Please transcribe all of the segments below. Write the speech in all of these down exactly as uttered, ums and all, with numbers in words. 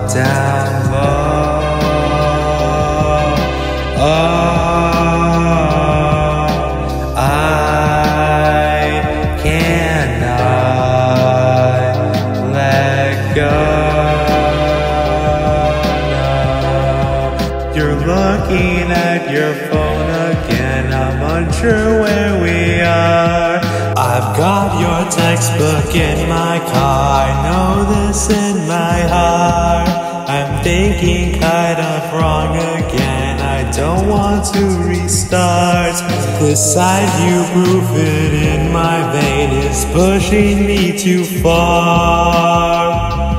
down low. Oh, I cannot let go. No. You're looking at your phone again, I'm unsure where we are. I've got your textbook in my car, I know this in my heart. I'm thinking kind of wrong again, I don't want to restart. This ibuprofen in my vein is pushing me too far.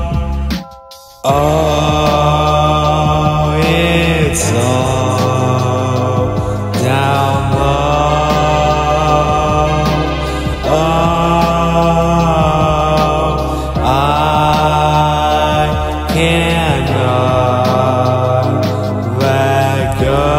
Oh, it's all down low. Cannot let go.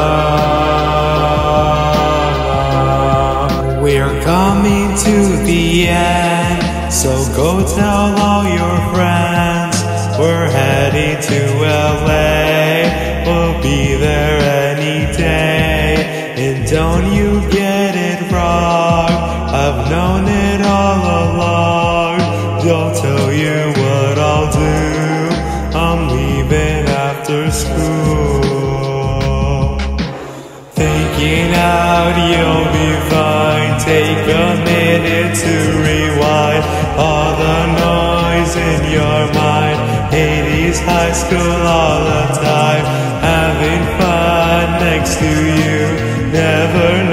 We're coming to the end, so go tell all your friends. We're heading to L A, we'll be there any day. And don't you get it wrong, I've known it all along. Don't tell you what I'll do, I'm leaving after school. Thinking out you'll be fine, take a minute to rewind all the noise in your mind. eighties high school all the time, having fun next to you, never